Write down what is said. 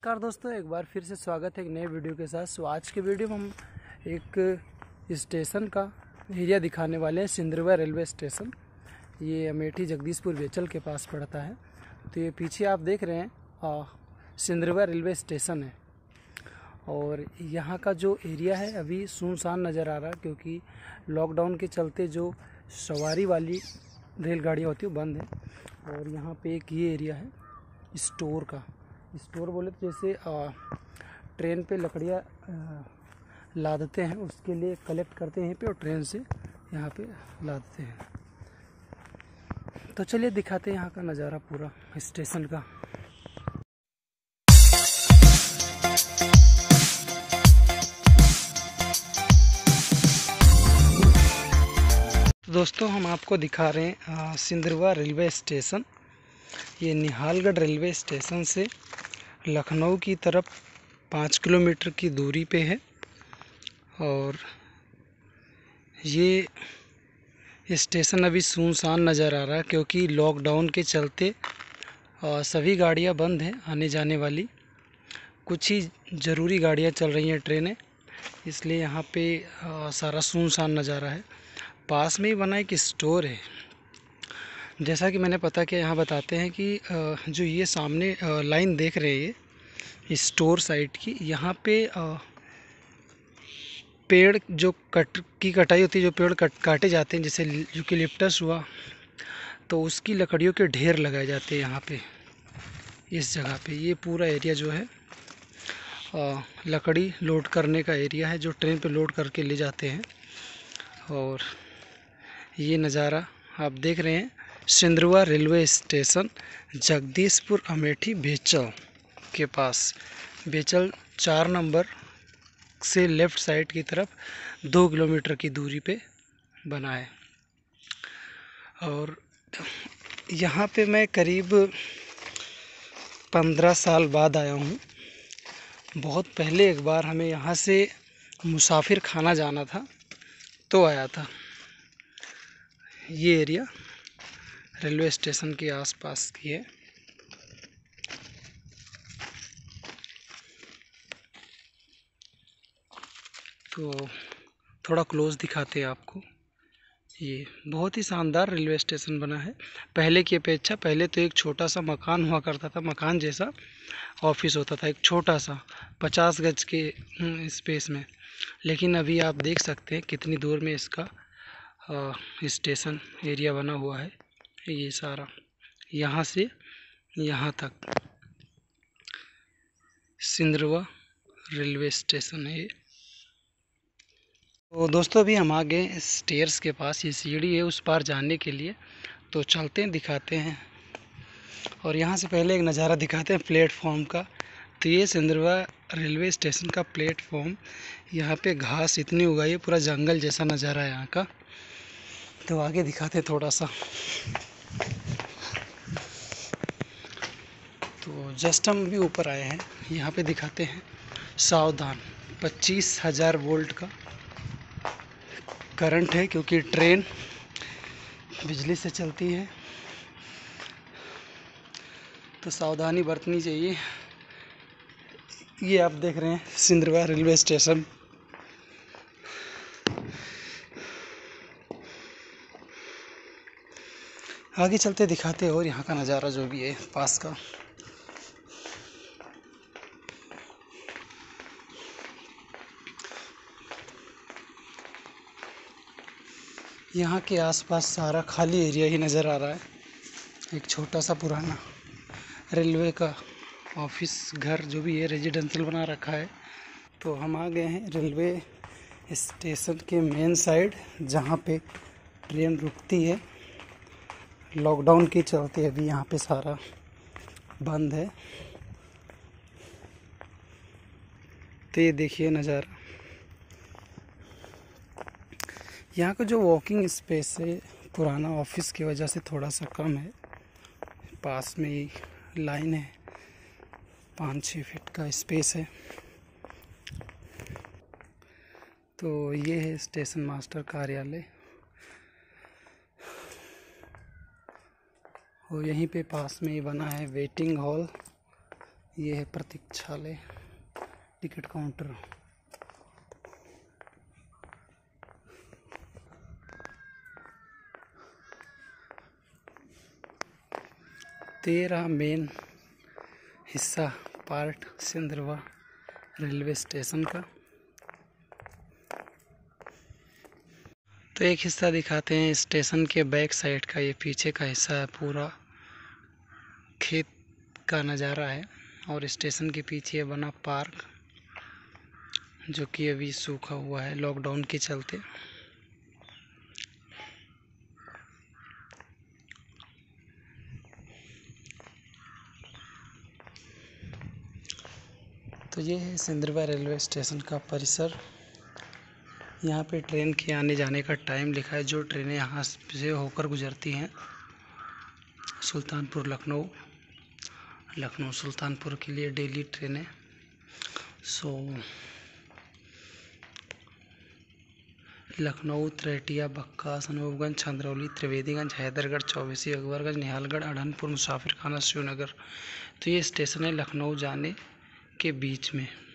नमस्कार दोस्तों, एक बार फिर से स्वागत है एक नए वीडियो के साथ। सो आज के वीडियो में हम एक स्टेशन का एरिया दिखाने वाले हैं। सिंदरवा रेलवे स्टेशन, ये अमेठी जगदीशपुर बेचल के पास पड़ता है। तो ये पीछे आप देख रहे हैं सिंदरवा रेलवे स्टेशन है। और यहाँ का जो एरिया है अभी सुनसान नज़र आ रहा है, क्योंकि लॉकडाउन के चलते जो सवारी वाली रेलगाड़ियाँ होती है वो बंद है। और यहाँ पे एक ये एरिया है स्टोर का। स्टोर बोले तो जैसे ट्रेन पे लकड़ियाँ लादते हैं, उसके लिए कलेक्ट करते हैं यहीं पे और ट्रेन से यहाँ पे लादते हैं। तो चलिए दिखाते हैं यहाँ का नज़ारा पूरा स्टेशन का। दोस्तों हम आपको दिखा रहे हैं सिंदरवा रेलवे स्टेशन। ये निहालगढ़ रेलवे स्टेशन से लखनऊ की तरफ 5 किलोमीटर की दूरी पे है। और ये स्टेशन अभी सुनसान नज़र आ रहा है, क्योंकि लॉकडाउन के चलते सभी गाड़ियां बंद हैं आने जाने वाली। कुछ ही ज़रूरी गाड़ियां चल रही हैं, ट्रेनें, इसलिए यहाँ पे सारा सुनसान नज़ारा है। पास में ही बना एक स्टोर है। जैसा कि मैंने पता किया, यहाँ बताते हैं कि जो ये सामने लाइन देख रहे हैं ये स्टोर साइड की, यहाँ पे पेड़ जो कटाई होती है, जो पेड़ काटे जाते हैं, जैसे यूकेलिप्टस हुआ, तो उसकी लकड़ियों के ढेर लगाए जाते हैं यहाँ पे इस जगह पे। ये पूरा एरिया जो है लकड़ी लोड करने का एरिया है, जो ट्रेन पे लोड करके ले जाते हैं। और ये नज़ारा आप देख रहे हैं सिंदरवा रेलवे स्टेशन जगदीशपुर अमेठी बेचल के पास। बेचल 4 नंबर से लेफ़्ट साइड की तरफ 2 किलोमीटर की दूरी पे बना है। और यहाँ पे मैं करीब 15 साल बाद आया हूँ। बहुत पहले एक बार हमें यहाँ से मुसाफिर खाना जाना था तो आया था। ये एरिया रेलवे स्टेशन के आसपास की है। तो थोड़ा क्लोज दिखाते हैं आपको। ये बहुत ही शानदार रेलवे स्टेशन बना है पहले की अपेक्षा। पहले तो एक छोटा सा मकान हुआ करता था, मकान जैसा ऑफिस होता था, एक छोटा सा 50 गज के स्पेस में। लेकिन अभी आप देख सकते हैं कितनी दूर में इसका स्टेशन एरिया बना हुआ है। ये सारा यहाँ से यहाँ तक सिंदरवा रेलवे स्टेशन है ये। तो दोस्तों अभी हम आ गए स्टेयर्स के पास। ये सीढ़ी है उस पार जाने के लिए, तो चलते हैं दिखाते हैं। और यहाँ से पहले एक नज़ारा दिखाते हैं प्लेटफॉर्म का। तो ये सिंदरवा रेलवे स्टेशन का प्लेटफॉर्म। यहाँ पे घास इतनी उगाई है, पूरा जंगल जैसा नज़ारा है यहाँ का। तो आगे दिखाते हैं थोड़ा सा। तो जस्ट हम भी ऊपर आए हैं, यहाँ पे दिखाते हैं। सावधान, 25,000 वोल्ट का करंट है, क्योंकि ट्रेन बिजली से चलती है, तो सावधानी बरतनी चाहिए। ये आप देख रहे हैं सिंदरवा रेलवे स्टेशन। आगे चलते दिखाते हैं और यहाँ का नज़ारा जो भी है पास का। यहाँ के आसपास सारा खाली एरिया ही नज़र आ रहा है। एक छोटा सा पुराना रेलवे का ऑफिस घर जो भी है रेजिडेंशियल बना रखा है। तो हम आ गए हैं रेलवे स्टेशन के मेन साइड, जहाँ पे ट्रेन रुकती है। लॉकडाउन के चलते अभी यहाँ पे सारा बंद है। तो ये देखिए नज़ारा। यहाँ का जो वॉकिंग स्पेस है पुराना ऑफिस की वजह से थोड़ा सा कम है। पास में ही लाइन है, 5-6 फीट का स्पेस है। तो ये है स्टेशन मास्टर कार्यालय। और यहीं पे पास में ही बना है वेटिंग हॉल। ये है प्रतीक्षालय, टिकट काउंटर। तेरा मेन हिस्सा पार्ट सिंदरवा रेलवे स्टेशन का। तो एक हिस्सा दिखाते हैं स्टेशन के बैक साइड का। ये पीछे का हिस्सा है, पूरा खेत का नज़ारा है। और स्टेशन के पीछे बना पार्क, जो कि अभी सूखा हुआ है लॉकडाउन के चलते। तो ये है सिंदरवा रेलवे स्टेशन का परिसर। यहाँ पे ट्रेन के आने जाने का टाइम लिखा है। जो ट्रेनें यहाँ से होकर गुजरती हैं, सुल्तानपुर लखनऊ, लखनऊ सुल्तानपुर के लिए डेली ट्रेनें। लखनऊ, त्रेटिया, बक्कास, अनूपगंज, छंदरौली, त्रिवेदीगंज, हैदरगढ़, चौबीसी, अकबरगंज, निहालगढ़, अढ़नपुर, मुसाफिरखाना, शिवनगर। तो ये स्टेशन है लखनऊ जाने के बीच में।